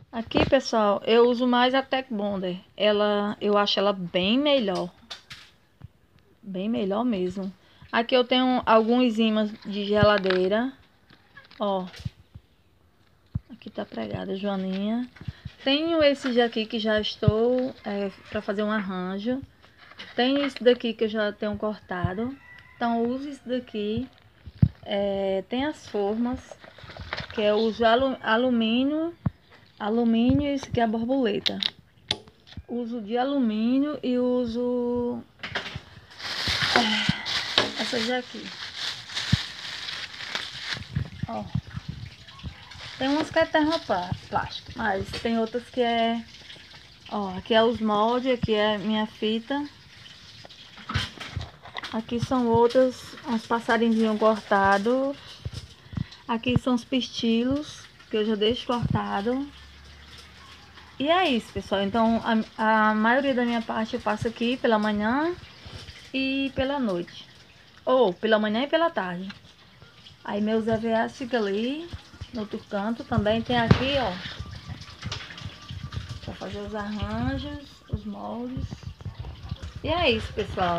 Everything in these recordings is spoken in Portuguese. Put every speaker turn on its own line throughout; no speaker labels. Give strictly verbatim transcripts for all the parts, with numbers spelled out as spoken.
Aqui, pessoal, eu uso mais a Tech Bonder. Ela, eu acho ela bem melhor. Bem melhor mesmo. Aqui eu tenho alguns ímãs de geladeira. Ó. Aqui tá pregada, Joaninha. Tenho esses aqui que já estou é, para fazer um arranjo. Tenho esse daqui que eu já tenho cortado. Então uso esse daqui. É, tem as formas, que eu uso alu, alumínio. Alumínio e esse aqui é a borboleta. Uso de alumínio e uso é, essas daqui. Ó. Tem umas que é termoplástico, mas tem outras que é... Ó, aqui é os moldes, aqui é minha fita. Aqui são outras, uns passarinhos cortados. Aqui são os pistilos, que eu já deixo cortado. E é isso, pessoal. Então, a, a maioria da minha parte eu faço aqui pela manhã e pela noite. Ou pela manhã e pela tarde. Aí meus E V As ficam ali no outro canto. Também tem aqui, ó, pra fazer os arranjos, os moldes. E é isso, pessoal.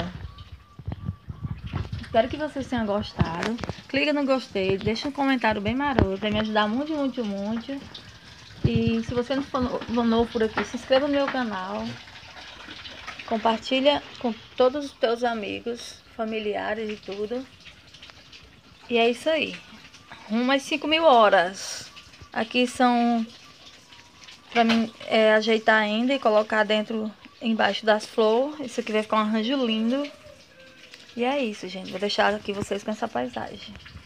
Espero que vocês tenham gostado. Clica no gostei, deixa um comentário bem maroto, vai me ajudar muito, muito, muito. E se você não for novo por aqui, se inscreva no meu canal. Compartilha com todos os teus amigos, familiares e tudo. E é isso aí. Rumo às cinco mil horas. Aqui são pra mim é, ajeitar ainda e colocar dentro, embaixo das flores. Isso aqui vai ficar um arranjo lindo. E é isso, gente. Vou deixar aqui vocês com essa paisagem.